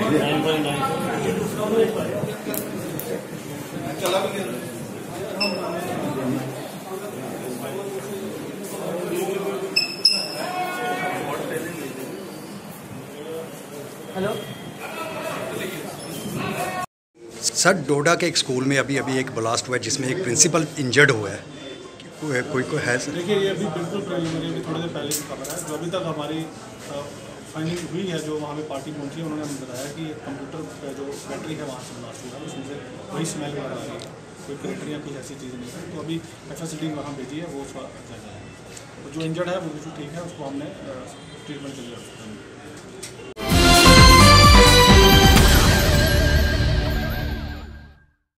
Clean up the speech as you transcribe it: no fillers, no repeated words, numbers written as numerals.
Hello sir, डोडा के एक school में अभी एक ब्लास्ट हुआ है जिसमें एक प्रिंसिपल इंजर्ड हुआ है। कोई है सर? देखिए, ये अभी बिल्कुल प्रिलिमिनरी भी थोड़ी देर पहले की खबर है। जो अभी तक हमारी फाइंडिंग हुई है, जो वहाँ पे पार्टी पहुँची है, उन्होंने हमें बताया कि कंप्यूटर का जो बैटरी है वहाँ से ब्लास्ट हुआ है, उसमें से वही स्मेल वगैरह आ रही है। कोई करेक्टर या कुछ ऐसी चीज़ नहीं है। तो अभी FSD वहाँ भेजी है, वो उसका जायजा है। तो जो इंजर्ड है वो बिल्कुल ठीक है, उसको हमने ट्रीटमेंट के लिए